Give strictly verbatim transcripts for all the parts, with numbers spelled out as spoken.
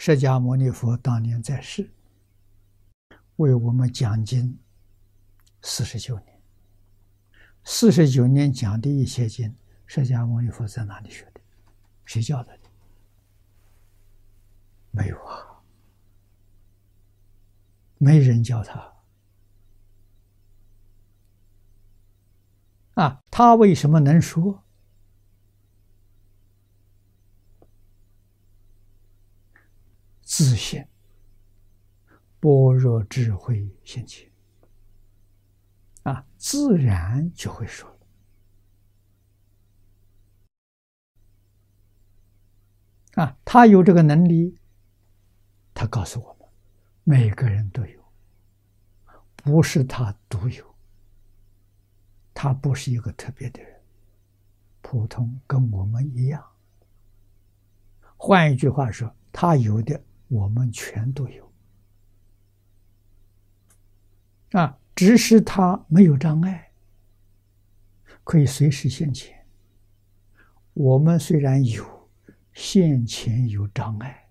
释迦牟尼佛当年在世，为我们讲经四十九年。四十九年讲的一切经，释迦牟尼佛在哪里学的？谁教的？没有啊，没人教他。啊，他为什么能说？自信，般若智慧现前，啊，自然就会说了。啊，他有这个能力，他告诉我们，每个人都有，不是他独有。他不是一个特别的人，普通跟我们一样。换一句话说，他有的我们全都有。啊，只是他没有障碍，可以随时现前。我们虽然有，现前有障碍，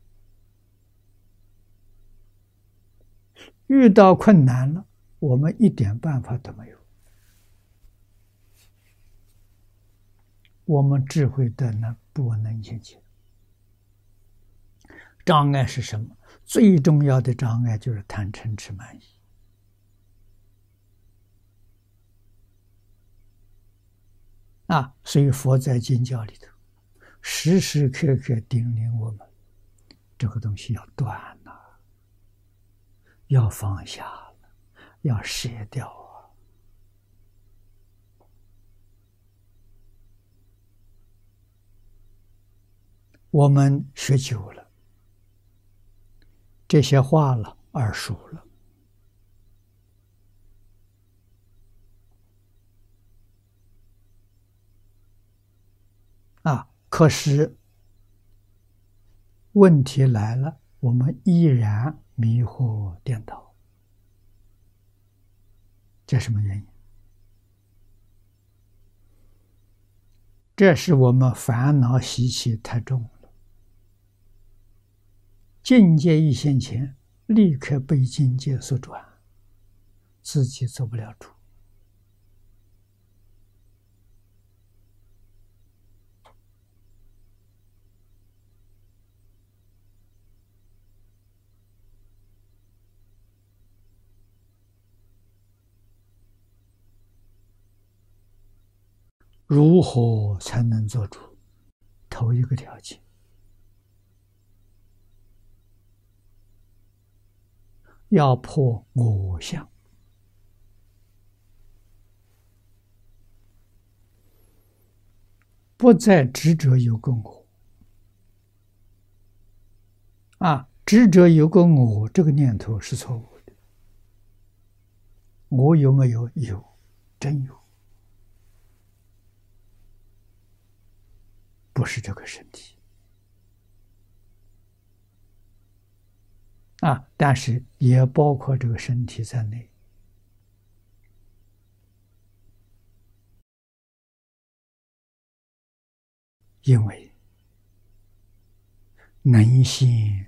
遇到困难了，我们一点办法都没有。我们智慧的呢不能现前。障碍是什么？最重要的障碍就是贪嗔痴慢疑。啊，所以佛在经教里头时时刻刻叮咛我们，这个东西要断了，要放下了，要舍掉啊。我们学久了，这些话了耳熟了，啊，可是问题来了，我们依然迷惑颠倒，这什么原因？这是我们烦恼习气太重了。境界一现前，立刻被境界所转，自己做不了主。如何才能做主？头一个条件，要破我相。不再执着有个我。啊，执着有个我，这个念头是错误的。我有没有？有，真有。不是这个身体。啊，但是也包括这个身体在内。因为能现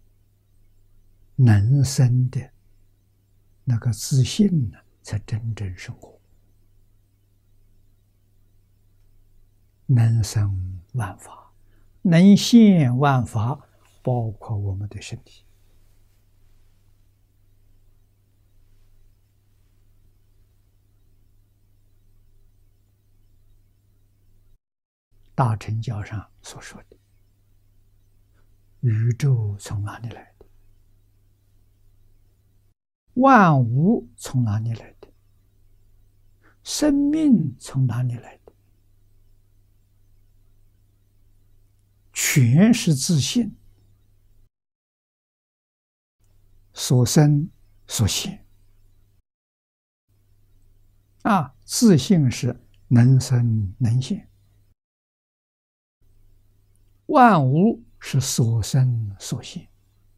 能生的那个自信呢，才真正生活。能生万法，能现万法，包括我们的身体。大乘教上所说的宇宙从哪里来的？万物从哪里来的？生命从哪里来的？全是自性所生所现。啊，自性是能生能现，万物是所生所现。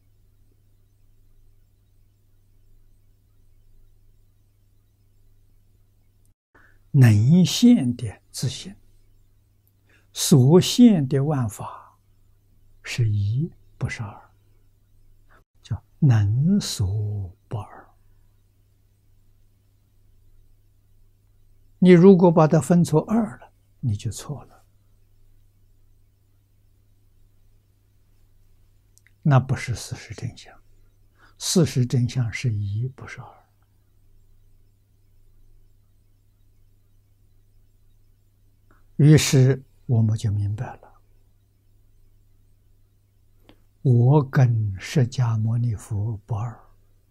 能现的自性，所现的万法是一，不是二。 能所不二。你如果把它分作二了，你就错了。那不是事实真相，事实真相是一，不是二。于是我们就明白了，我跟释迦牟尼佛不二，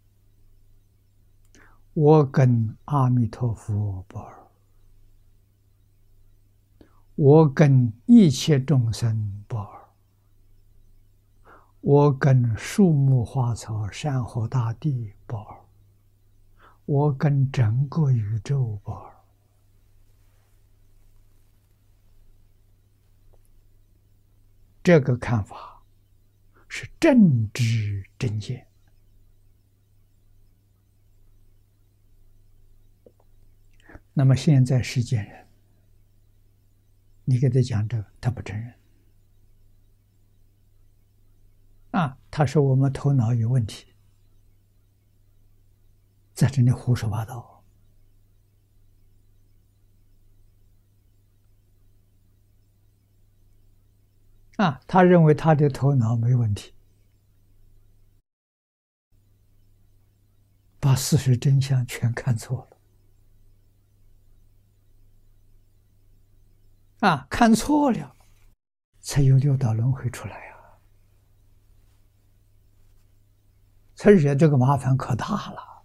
我跟阿弥陀佛不二，我跟一切众生不二，我跟树木花草山河大地不二，我跟整个宇宙不二。这个看法是正知正见。那么现在世间人，你给他讲这个，他不承认。啊，他说我们头脑有问题，在这里胡说八道。啊，他认为他的头脑没问题，把事实真相全看错了。啊，看错了，才有六道轮回出来呀、啊，才惹这个麻烦可大了。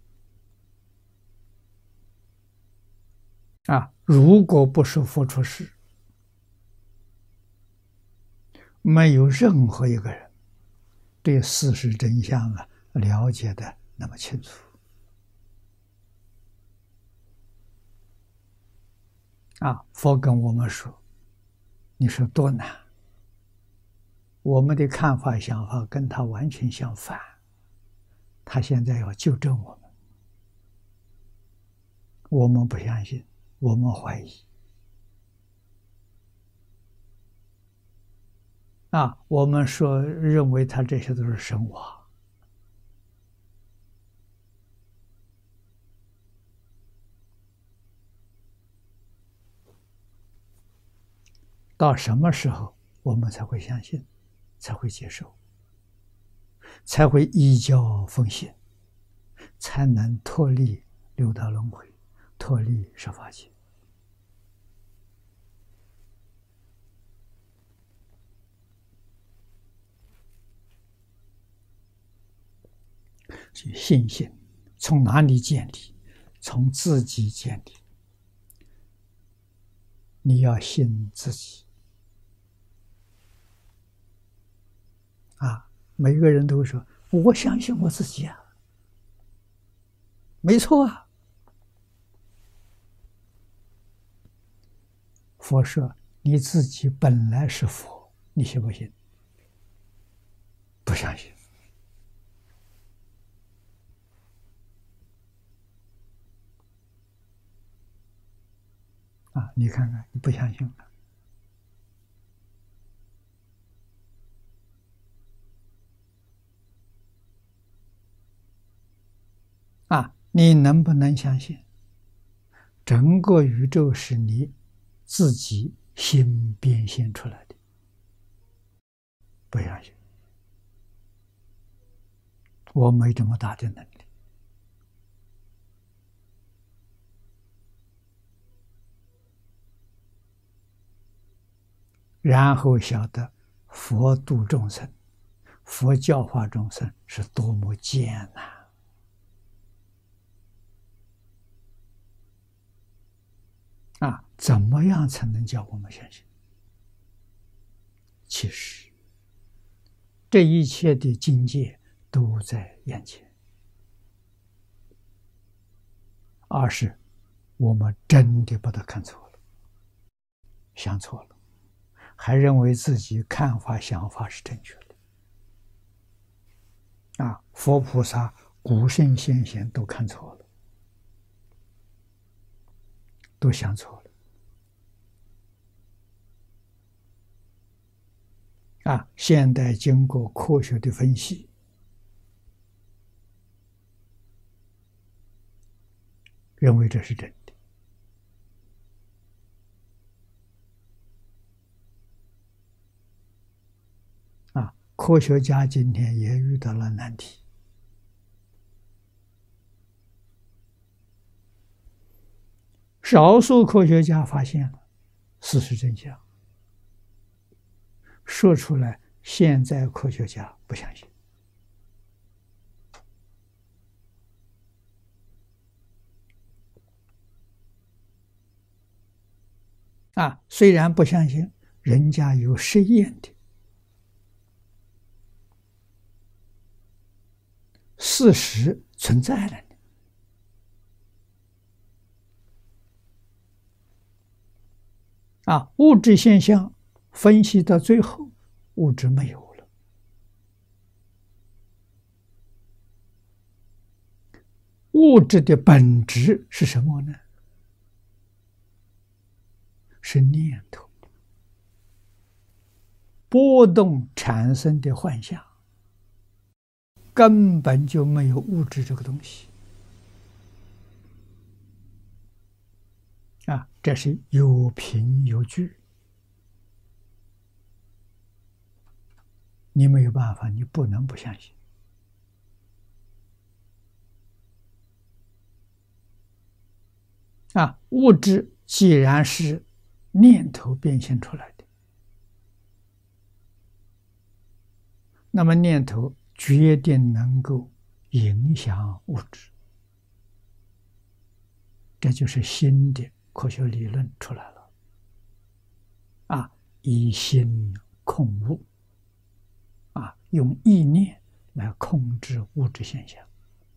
啊，如果不是佛出世，没有任何一个人对事实真相啊了解的那么清楚。啊，佛跟我们说，你说多难？我们的看法想法跟他完全相反，他现在要纠正我们，我们不相信，我们怀疑。啊，我们说认为他这些都是神话。到什么时候我们才会相信，才会接受，才会依教奉行，才能脱离六道轮回，脱离十法界。所以信心从哪里建立？从自己建立。你要信自己。啊，每个人都会说：“我相信我自己啊。”没错啊。佛说：“你自己本来是佛，你信不信？”不相信。啊，你看看，你不相信了。啊，你能不能相信整个宇宙是你自己心变现出来的？不相信。我没这么大的能力。然后晓得佛度众生，佛教化众生是多么艰难。啊，怎么样才能叫我们相信？其实，这一切的境界都在眼前，而是我们真的把它看错了，想错了，还认为自己看法想法是正确的。啊，佛菩萨、古圣先贤都看错了，都想错了。啊，现代经过科学的分析， 认为这是真的。啊，科学家今天也遇到了难题。少数科学家发现了事实真相，说出来，现在科学家不相信。啊，虽然不相信，人家有实验的事实存在了。啊，物质现象分析到最后，物质没有了。物质的本质是什么呢？是念头，波动产生的幻象，根本就没有物质这个东西。啊，这是有凭有据，你没有办法，你不能不相信。啊，物质既然是念头变现出来的，那么念头决定能够影响物质，这就是新的科学理论出来了。啊，以心控物，啊，用意念来控制物质现象。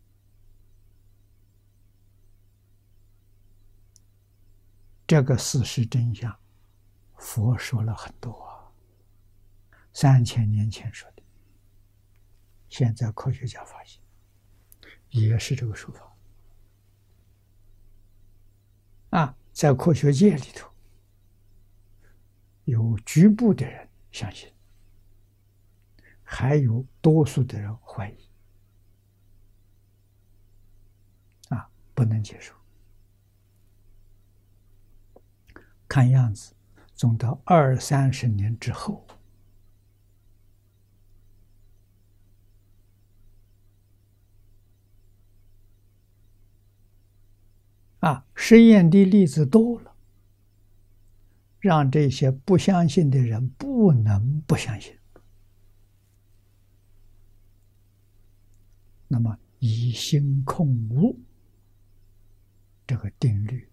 这个事实真相，佛说了很多啊，三千年前说的，现在科学家发现也是这个说法。啊，在科学界里头，有局部的人相信，还有多数的人怀疑。啊，不能接受。看样子，总到二三十年之后，啊，实验的例子多了，让这些不相信的人不能不相信。那么，以心控物这个定律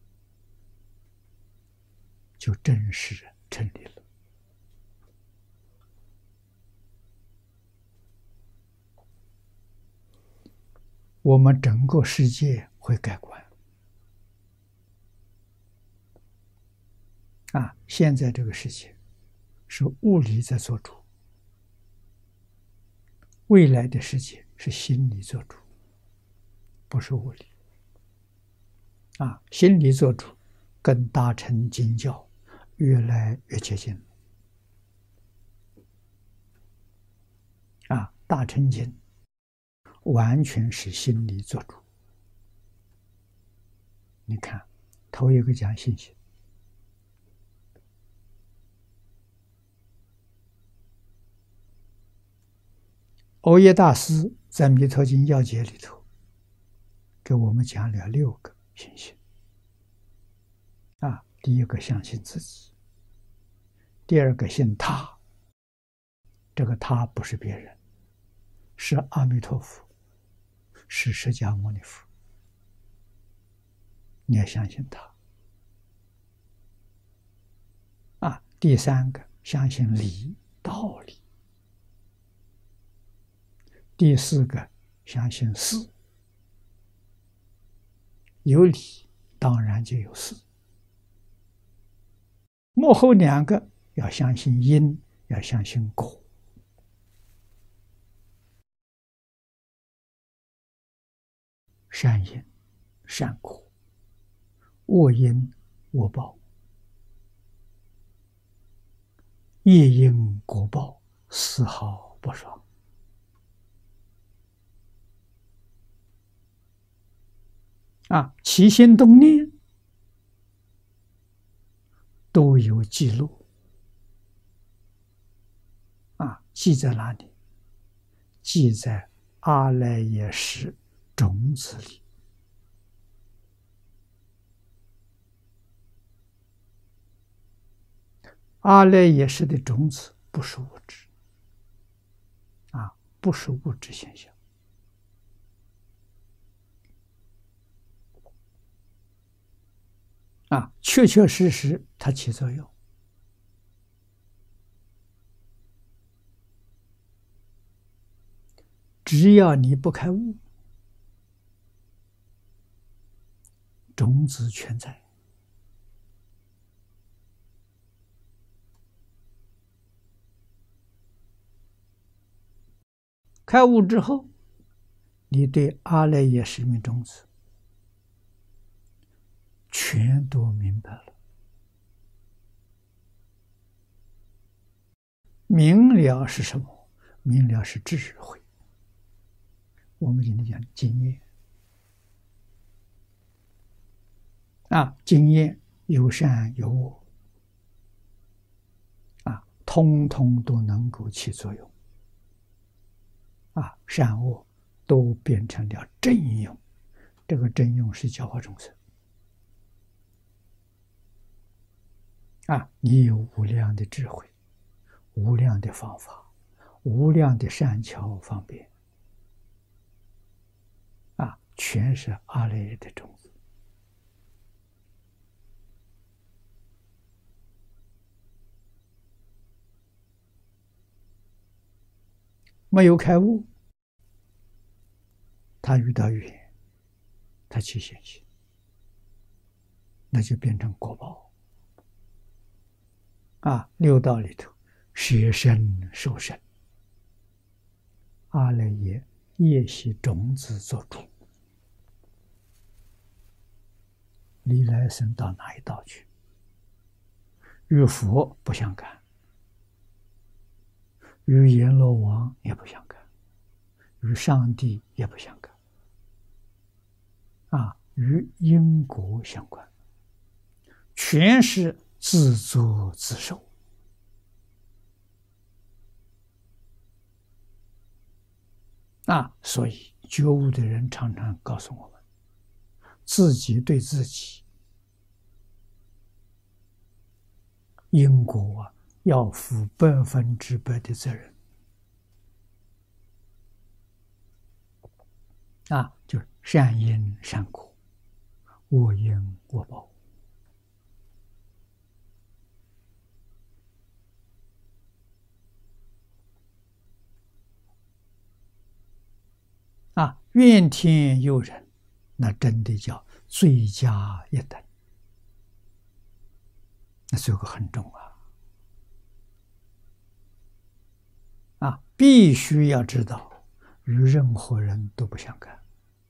就正式成立了。我们整个世界会改观。啊，现在这个世界是物理在做主，未来的世界是心理做主，不是物理。啊，心理做主，跟大乘经教越来越接近了。啊，大乘经完全是心理做主。你看，头一个讲信心。欧耶大师在《弥陀经要解》里头给我们讲了六个信心。啊，第一个相信自己，第二个信他，这个他不是别人，是阿弥陀佛，是释迦牟尼佛，你要相信他。啊，第三个相信理，道理。第四个相信事，有理当然就有事。幕后两个要相信因，要相信果。善因善果，恶因恶报，业因果报丝毫不爽。 啊，起心动念都有记录啊，记在哪里？记在阿赖耶识种子里。阿赖耶识的种子不是物质啊，不是物质现象啊，确确实实它起作用。只要你不开悟，种子全在。开悟之后，你对阿赖耶识命种子全都明白了。明了是什么？明了是智慧。我们今天讲经验啊，经验有善有恶啊，通通都能够起作用啊，善恶都变成了正用。这个正用是教化众生啊，你有无量的智慧，无量的方法，无量的善巧方便啊，全是阿赖耶的种子。没有开悟，他遇到语言，他起现行，那就变成果报啊。六道里头，舍身受身，阿赖耶业习种子做主，你来生到哪一道去？与佛不相干，与阎罗王也不相干，与上帝也不相干啊，与因果相关，全是自作自受啊。所以觉悟的人常常告诉我们，自己对自己因果啊，要负百分之百的责任啊，就是善因善果，恶因恶报啊。怨天尤人，那真的叫罪加一等，那这个很重啊啊！必须要知道，与任何人都不相干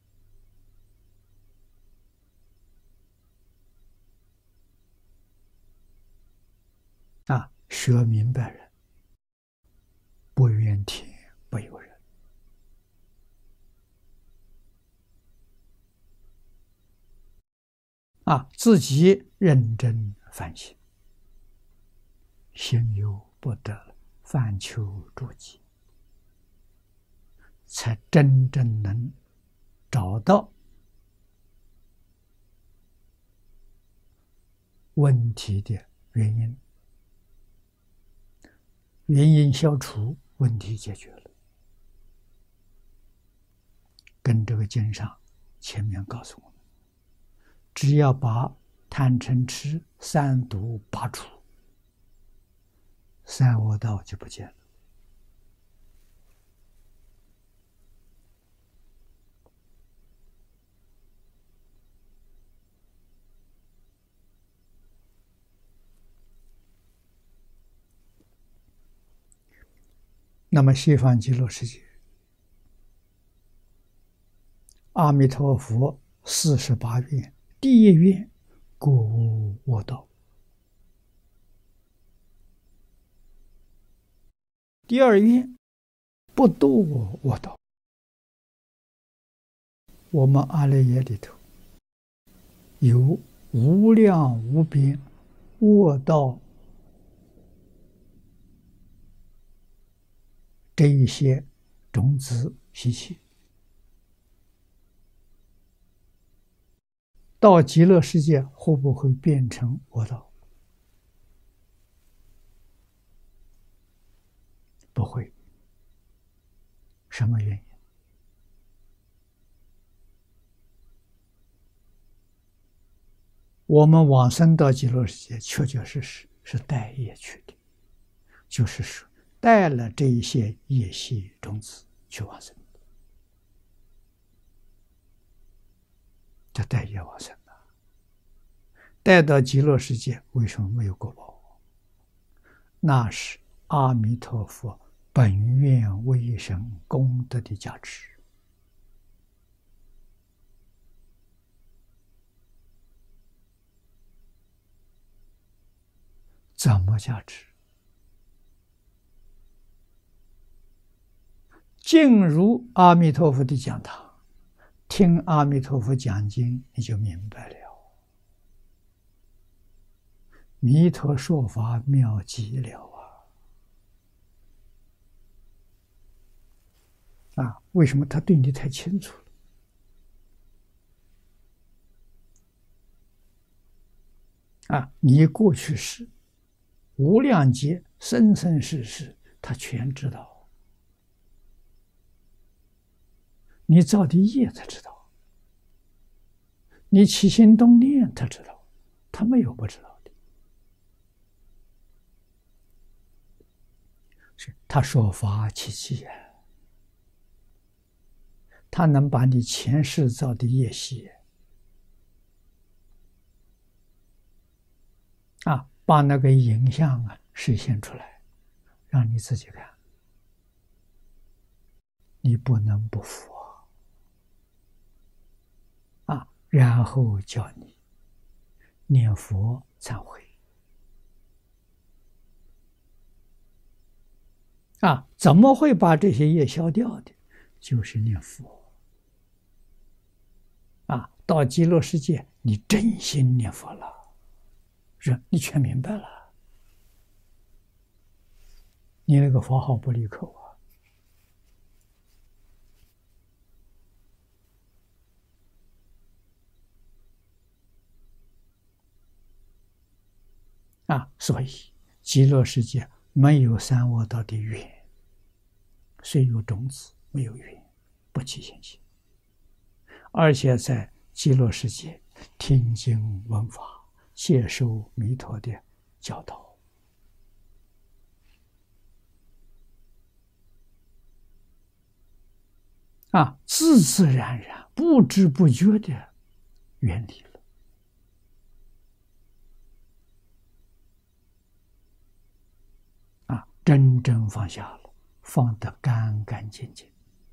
啊！学明白人，不怨天不尤人啊！自己认真反省，心有不得，反求诸己，才真正能找到问题的原因，原因消除，问题解决了。跟这个经上前面告诉我们，只要把贪嗔痴三毒拔除，三恶道就不见了。那么西方极乐世界，阿弥陀佛四十八愿，第一愿过无我道，第二愿不堕我道。我们阿赖耶里头有无量无边恶道这一些种子习气，到极乐世界会不会变成恶道？不会。什么原因？我们往生到极乐世界，确确实实是带业去的，就是说带了这一些业系种子去往生，叫带业往生的。带到极乐世界，为什么没有果报？那是阿弥陀佛本愿威神功德的加持。怎么加持？进入阿弥陀佛的讲堂，听阿弥陀佛讲经，你就明白了。弥陀说法妙极了啊！啊，为什么他对你太清楚了？啊，你过去世、无量劫、生生世世，他全知道。你造的业，他知道；你起心动念，他知道。他没有不知道的。是他说法契机啊，他能把你前世造的业系啊，把那个影像啊实现出来，让你自己看，你不能不服啊！然后叫你念佛忏悔啊！怎么会把这些业消掉的？就是念佛啊！到极乐世界，你真心念佛了，是你全明白了，你那个佛号不离口啊！啊，所以极乐世界没有三恶道的缘，虽有种子，没有缘，不起现行。而且在极乐世界听经闻法，接受弥陀的教导啊，自自然然、不知不觉的远离了啊，真正放下了，放得干干净净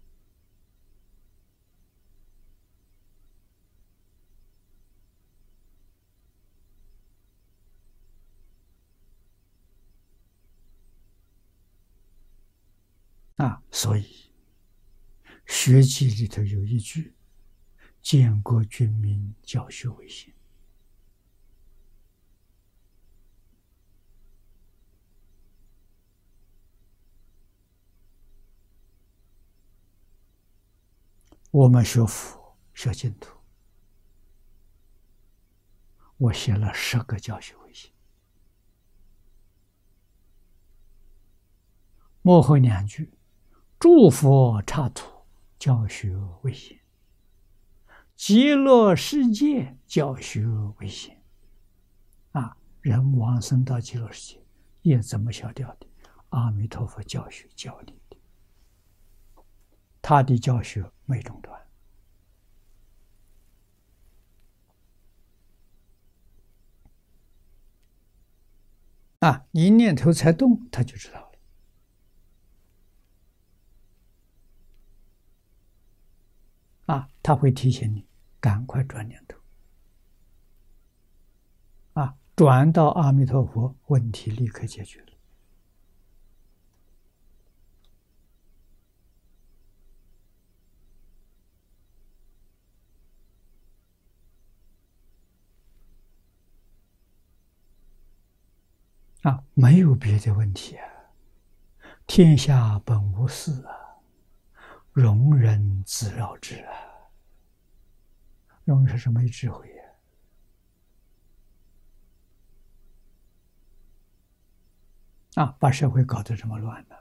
啊。所以学记里头有一句：建国军民，教学为先。我们学佛学净土，我写了十个教学为先，末后两句：诸佛刹土，教学为先；极乐世界，教学为先。啊，人往生到极乐世界，业怎么消掉的？阿弥陀佛教学教你的，他的教学没中断。啊，一念头才动，他就知道了。啊，他会提醒你，赶快转念头。啊，转到阿弥陀佛，问题立刻解决了。 啊，没有别的问题啊。天下本无事啊，庸人自扰之啊。庸人是没智慧呀。啊，把社会搞得这么乱呢。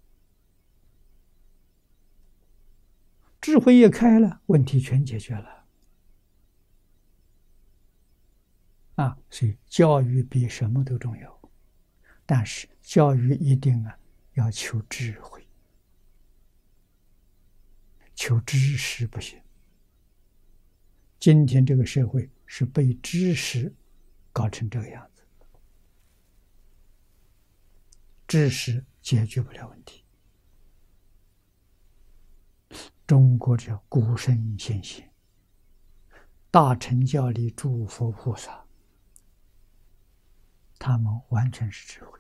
智慧一开了，问题全解决了。啊，所以教育比什么都重要。但是教育一定啊要求智慧，求知识不行。今天这个社会是被知识搞成这个样子，知识解决不了问题。中国这古圣先贤、大乘教里诸佛菩萨，他们完全是智慧。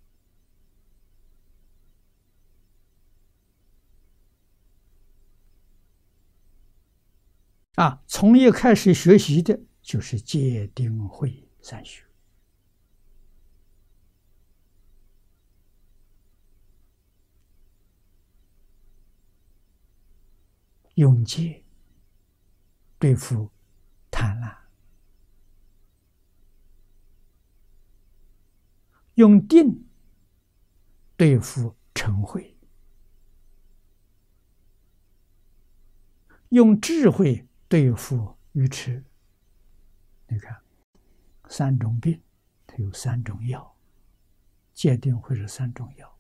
啊，从一开始学习的就是戒定慧三学。用戒对付贪婪，用定对付嗔恚，用智慧对付愚痴。你看，三种病，它有三种药，戒定慧是三种药。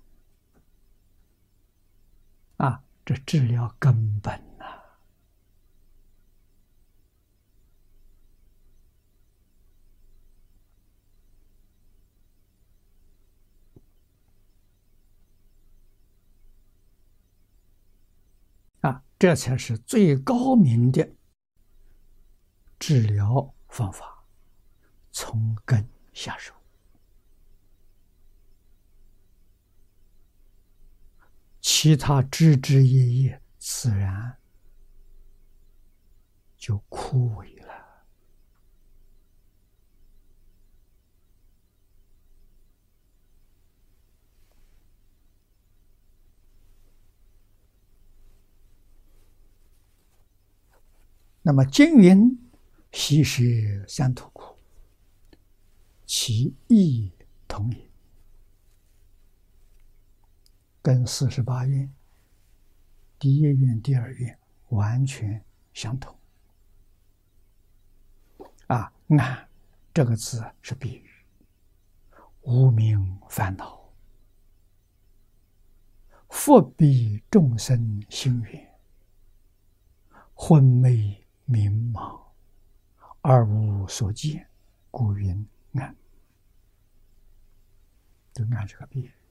啊，这治疗根本呐、啊！啊，这才是最高明的治疗方法，从根下手。其他枝枝叶叶自然就枯萎了。那么经云：悉是三途苦，其义同也。跟四十八愿、第一愿、第二愿完全相同。啊，暗这个字是比喻，无明烦恼，复逼众生心愿，昏昧迷茫，而无所见，故云暗。就暗这个比喻。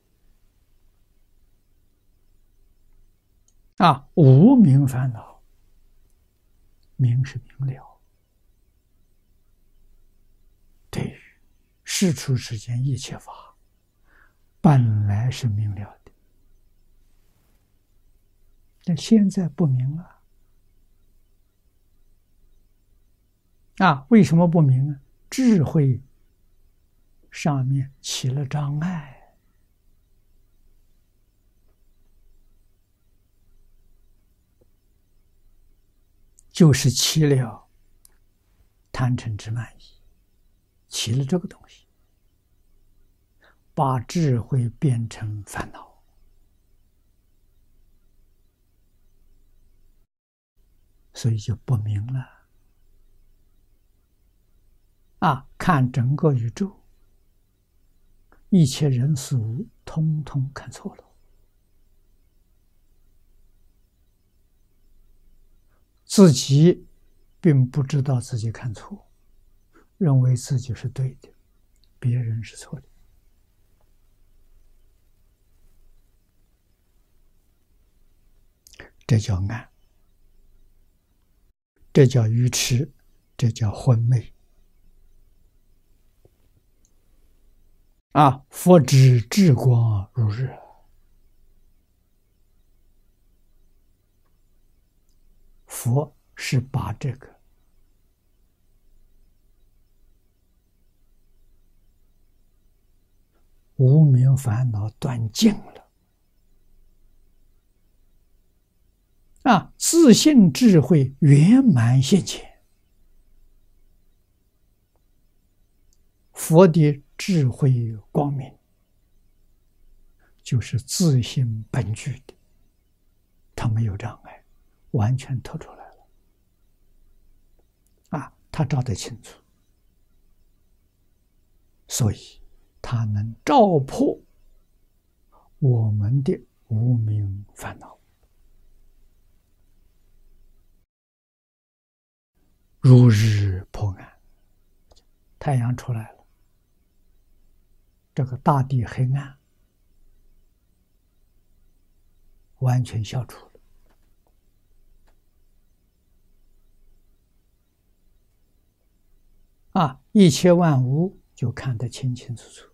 啊，无明烦恼，明是明了，对于世出世间一切法，本来是明了的，但现在不明了。啊，为什么不明呢？智慧上面起了障碍。就是起了贪嗔痴慢疑，起了这个东西，把智慧变成烦恼，所以就不明了。啊，看整个宇宙，一切人事物，通通看错了。自己并不知道自己看错，认为自己是对的，别人是错的。这叫暗，这叫愚痴，这叫昏昧。啊，佛之智光如日。佛是把这个明烦恼断尽了啊！自信智慧圆满现前，佛的智慧光明就是自性本具的，他没有障碍，完全透出来了啊！他照得清楚，所以他能照破我们的无明烦恼，如日破暗。太阳出来了，这个大地黑暗完全消除了啊！一切万物就看得清清楚楚。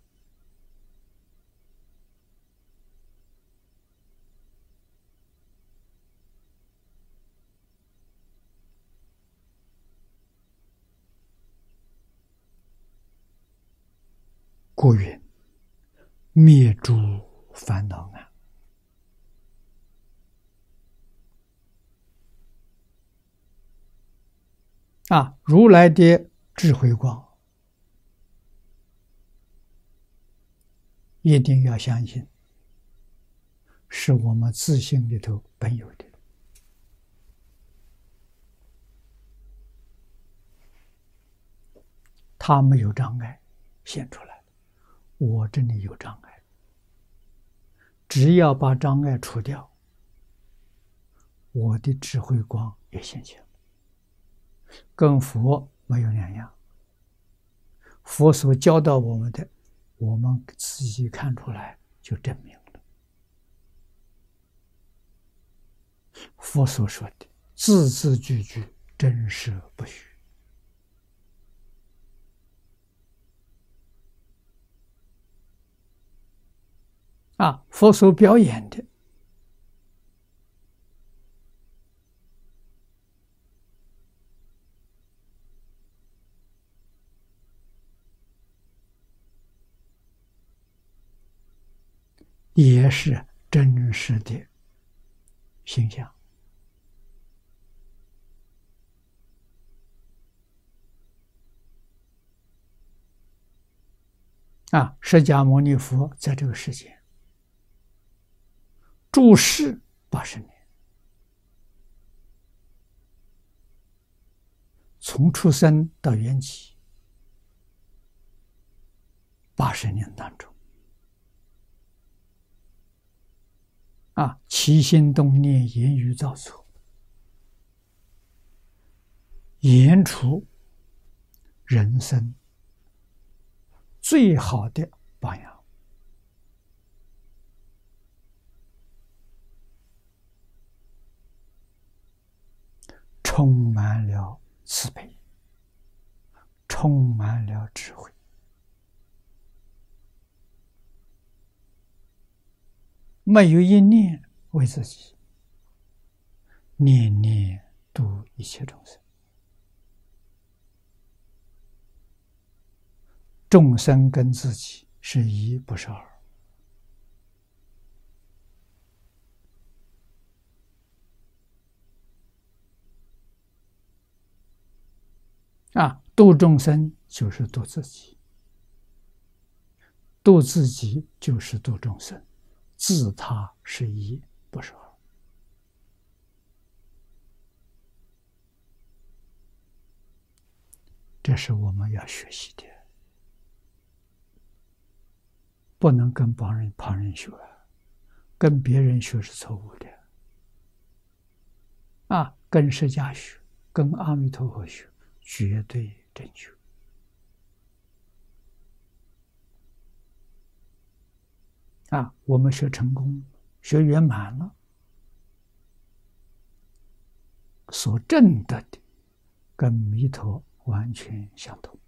故云：灭诸烦恼暗。啊，如来的智慧光，一定要相信，是我们自性里头本有的。它没有障碍现出来，我这里有障碍，只要把障碍除掉，我的智慧光也现前了，跟佛没有两样。佛所教导我们的，我们自己看出来就证明了。佛所说的字字句句真实不虚啊！佛所表演的也是真实的形象啊！释迦牟尼佛在这个世界住世八十年，从出生到圆寂八十年当中，啊，起心动念、言语造作，演出人生最好的榜样。充满了慈悲，充满了智慧，没有一念为自己，念念度一切众生。众生跟自己是一，不是二。啊，度众生就是度自己，度自己就是度众生，自他是一，不是二。这是我们要学习的，不能跟旁人旁人学，跟别人学是错误的。啊，跟释迦学，跟阿弥陀佛学，绝对正确。啊，我们学成功，学圆满了，所证得的跟弥陀完全相同。